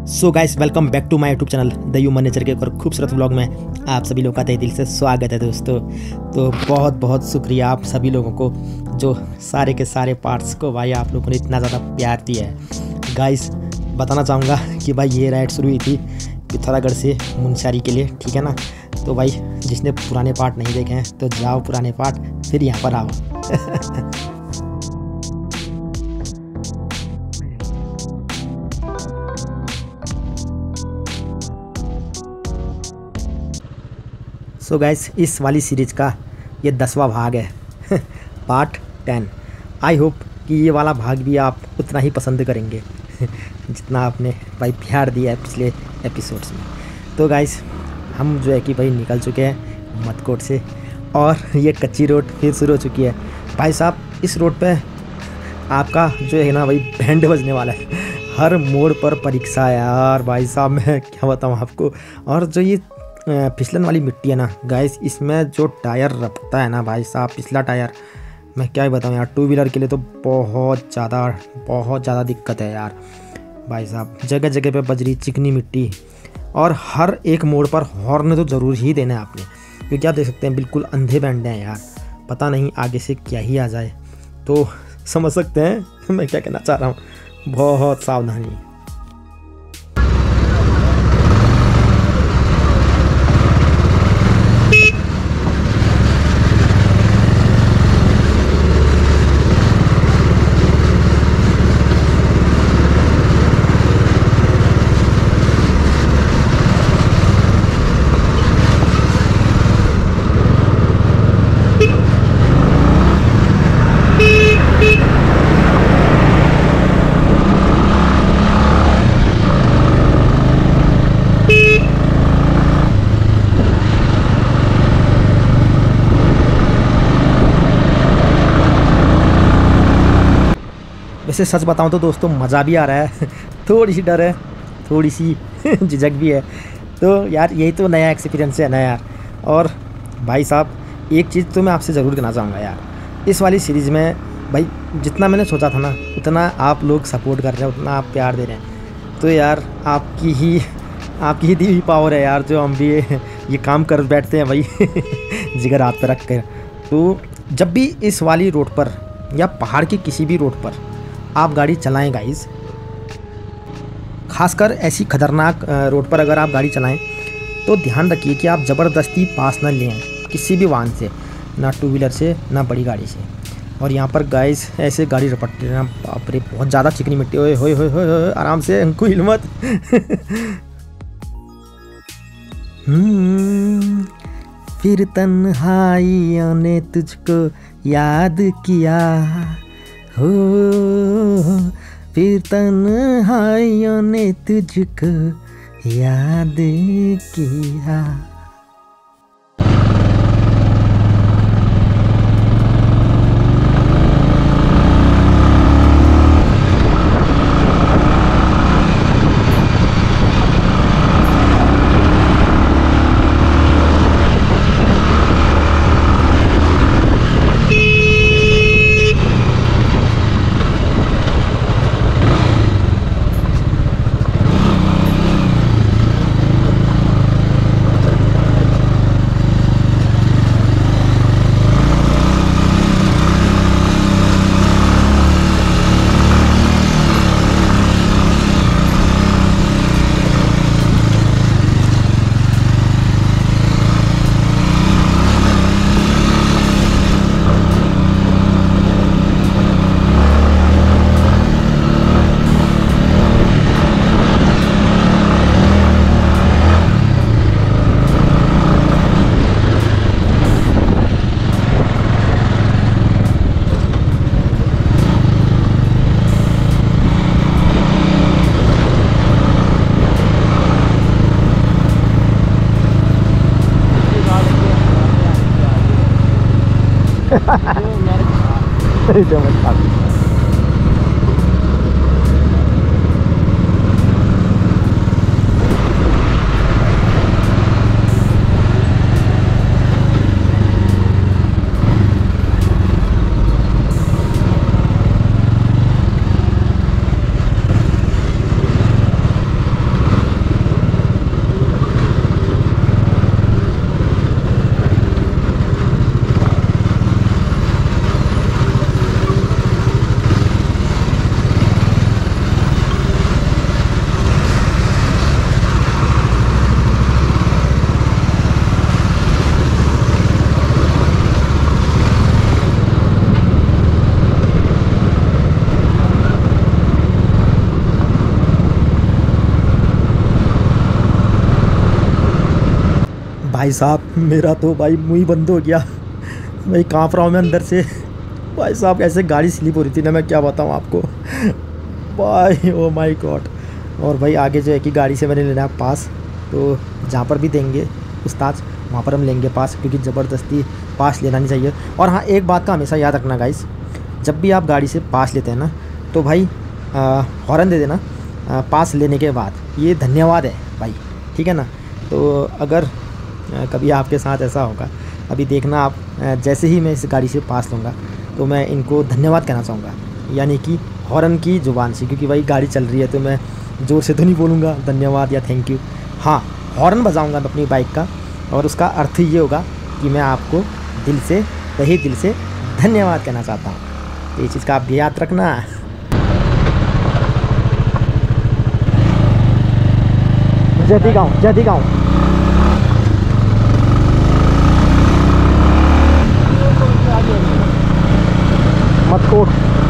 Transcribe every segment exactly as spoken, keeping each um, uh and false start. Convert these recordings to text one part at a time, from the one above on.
So guys, welcome back to my YouTube channel the human nature के एक और खूबसूरत व्लॉग में आप सभी लोगों का तहे दिल से स्वागत है दोस्तों। तो बहुत बहुत शुक्रिया आप सभी लोगों को जो सारे के सारे पार्ट्स को भाई आप लोगों ने इतना ज़्यादा प्यार दिया है। गाइस बताना चाहूँगा कि भाई ये राइड शुरू हुई थी पिथौरागढ़ से मुनस्यारी के लिए, ठीक है ना। तो भाई जिसने पुराने पार्ट नहीं देखे हैं तो जाओ पुराने पार्ट, फिर यहाँ पर आओ। सो so गाइस, इस वाली सीरीज़ का ये दसवां भाग है पार्ट टेन। आई होप कि ये वाला भाग भी आप उतना ही पसंद करेंगे जितना आपने भाई प्यार दिया है पिछले एपिसोड्स में। तो गाइस हम जो है कि भाई निकल चुके हैं मदकोट से और ये कच्ची रोड फिर शुरू हो चुकी है। भाई साहब इस रोड पे आपका जो है ना भाई बैंड बजने वाला है, हर मोड़ पर परीक्षा है यार। भाई साहब मैं क्या बताऊँ आपको। और जो ये फिसलन वाली मिट्टी है ना गाइस, इसमें जो टायर रखता है ना भाई साहब, पिछला टायर, मैं क्या ही बताऊँ यार, टू व्हीलर के लिए तो बहुत ज़्यादा बहुत ज़्यादा दिक्कत है यार। भाई साहब जगह जगह पे बजरी चिकनी मिट्टी, और हर एक मोड़ पर हॉर्न तो ज़रूर ही देना है आपने, क्योंकि आप देख सकते हैं बिल्कुल अंधे बैंड हैं यार, पता नहीं आगे से क्या ही आ जाए। तो समझ सकते हैं मैं क्या कहना चाह रहा हूँ, बहुत सावधानी। वैसे सच बताऊं तो दोस्तों मज़ा भी आ रहा है थोड़ी सी डर है, थोड़ी सी झिझक भी है। तो यार यही तो नया एक्सपीरियंस है ना यार। और भाई साहब एक चीज़ तो मैं आपसे ज़रूर कहना चाहूँगा यार, इस वाली सीरीज़ में भाई जितना मैंने सोचा था ना उतना आप लोग सपोर्ट कर रहे हैं, उतना आप प्यार दे रहे हैं। तो यार आपकी ही आपकी ही दी हुई पावर है यार, जो हम भी ये काम कर बैठते हैं भाई जिगर हाथ पर रख कर। तो जब भी इस वाली रोड पर या पहाड़ की किसी भी रोड पर आप गाड़ी चलाएं गाइस, खासकर ऐसी खतरनाक रोड पर अगर आप गाड़ी चलाएं तो ध्यान रखिए कि आप ज़बरदस्ती पास ना लें किसी भी वाहन से, ना टू व्हीलर से ना बड़ी गाड़ी से। और यहाँ पर गाइस ऐसे गाड़ी रपटते हैं, बाप रे बहुत ज़्यादा चिकनी मिट्टी। ओए होए होए होए, आराम से हमको हिम्मत हम्म फिर तन्हाइयों ने तुझको याद किया हो, फिर तन्हाइयों ने तुझको याद किया। भाई साहब मेरा तो भाई मुँह ही बंद हो गया, भाई काँप रहा हूँ मैं अंदर से। भाई साहब ऐसे गाड़ी स्लिप हो रही थी ना, मैं क्या बताऊँ आपको भाई, ओ माय गॉड। और भाई आगे जो है कि गाड़ी से मैंने लेना है पास, तो जहाँ पर भी देंगे उस्ताद वहाँ पर हम लेंगे पास, क्योंकि ज़बरदस्ती पास लेना नहीं चाहिए। और हाँ, एक बात का हमेशा याद रखना गाइस, जब भी आप गाड़ी से पास लेते हैं ना, तो भाई हॉर्न दे देना आ, पास लेने के बाद। ये धन्यवाद है भाई, ठीक है ना। तो अगर आ, कभी आपके साथ ऐसा होगा, अभी देखना आप, आ, जैसे ही मैं इस गाड़ी से पास लूँगा तो मैं इनको धन्यवाद कहना चाहूँगा, यानी कि हॉर्न की ज़ुबान से, क्योंकि भाई गाड़ी चल रही है तो मैं ज़ोर से तो नहीं बोलूँगा धन्यवाद या थैंक यू। हाँ, हॉर्न बजाऊँगा मैं अपनी बाइक का, और उसका अर्थ ये होगा कि मैं आपको दिल से, तहे दिल से धन्यवाद कहना चाहता हूँ। तो ये चीज़ का आप भी याद रखना। जदी गाँव, जदी गाँव। मटकोट।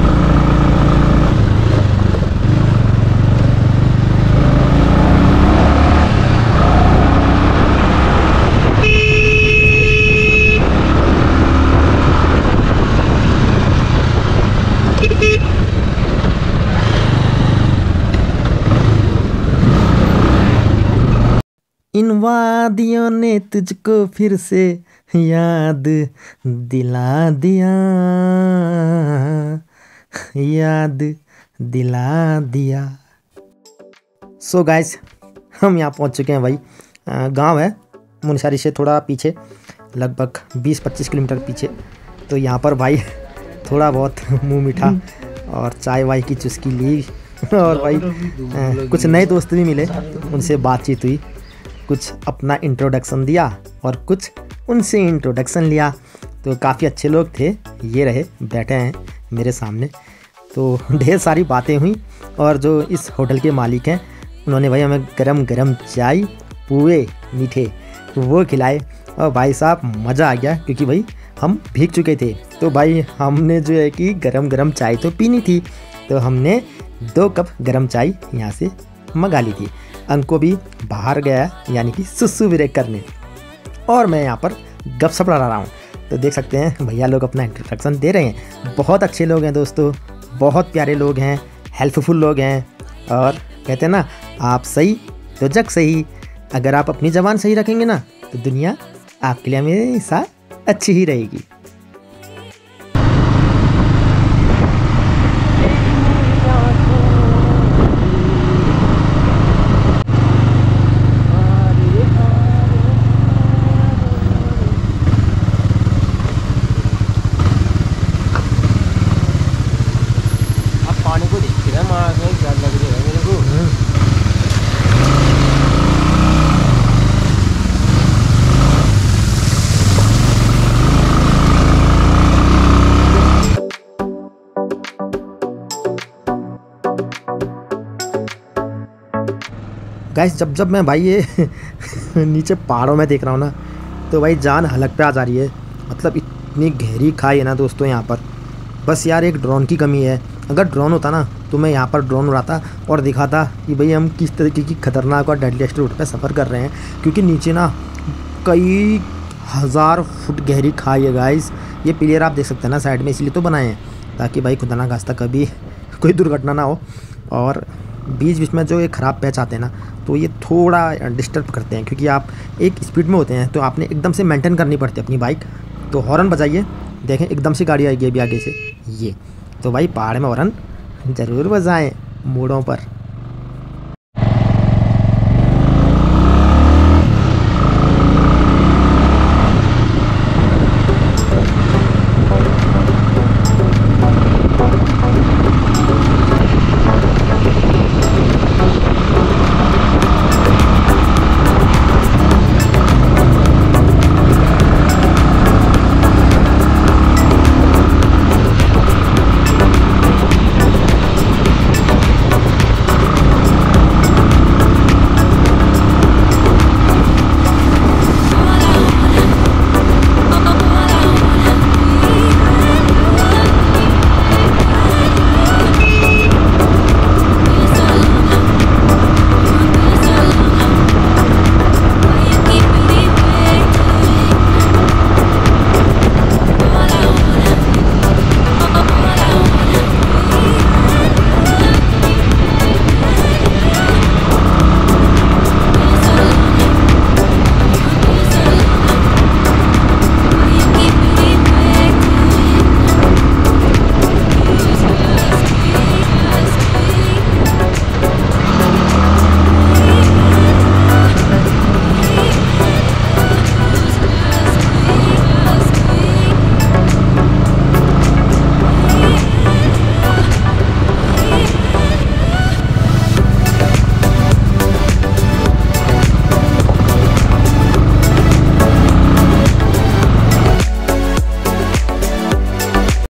इन वादियों ने तुझको फिर से याद दिला दिया, याद दिला दिया। सो so गाइस, हम यहाँ पहुँच चुके हैं भाई। गांव है मुनस्यारी से थोड़ा पीछे, लगभग बीस पच्चीस किलोमीटर पीछे। तो यहाँ पर भाई थोड़ा बहुत मुंह मीठा और चाय वाय की चुस्की ली, और भाई आ, कुछ नए दोस्त भी मिले, उनसे बातचीत हुई, कुछ अपना इंट्रोडक्शन दिया और कुछ उनसे इंट्रोडक्शन लिया। तो काफ़ी अच्छे लोग थे, ये रहे बैठे हैं मेरे सामने। तो ढेर सारी बातें हुई, और जो इस होटल के मालिक हैं उन्होंने भाई हमें गरम गरम चाय, पुए मीठे वो खिलाए। और भाई साहब मज़ा आ गया, क्योंकि भाई हम भीग चुके थे। तो भाई हमने जो है कि गरम गरम चाय तो पीनी थी, तो हमने दो कप गरम चाय यहाँ से मंगा ली थी। अंको भी बाहर गया, यानी कि सुसु ब्रेक करने, और मैं यहाँ पर गपशप लड़ा रहा हूँ। तो देख सकते हैं भैया लोग अपना इंट्रोडक्शन दे रहे हैं। बहुत अच्छे लोग हैं दोस्तों, बहुत प्यारे लोग हैं, हेल्पफुल लोग हैं। और कहते हैं ना, आप सही तो जग सही। अगर आप अपनी ज़बान सही रखेंगे ना, तो दुनिया आपके लिए हमेशा अच्छी ही रहेगी। गाइस, जब जब मैं भाई ये नीचे पहाड़ों में देख रहा हूँ ना, तो भाई जान हलक पे आ जा रही है। मतलब इतनी गहरी खाई है ना दोस्तों यहाँ पर। बस यार एक ड्रोन की कमी है। अगर ड्रोन होता ना, तो मैं यहाँ पर ड्रोन उड़ाता और दिखाता कि भाई हम किस तरीके की खतरनाक और डेडलीस्ट रूट पे सफ़र कर रहे हैं। क्योंकि नीचे ना कई हज़ार फुट गहरी खाई है गाइस। ये पिलर आप देख सकते हैं ना साइड में, इसलिए तो बनाए हैं ताकि भाई खुदा ना खास्ता कभी कोई दुर्घटना ना हो। और बीच बीच में जो ये ख़राब पैच आते हैं ना, तो ये थोड़ा डिस्टर्ब करते हैं, क्योंकि आप एक स्पीड में होते हैं, तो आपने एकदम से मेंटेन करनी पड़ती है अपनी बाइक। तो हॉर्न बजाइए, देखें एकदम से गाड़ी आएगी अभी आगे से। ये तो भाई पहाड़ में हॉर्न ज़रूर बजाएं मोड़ों पर।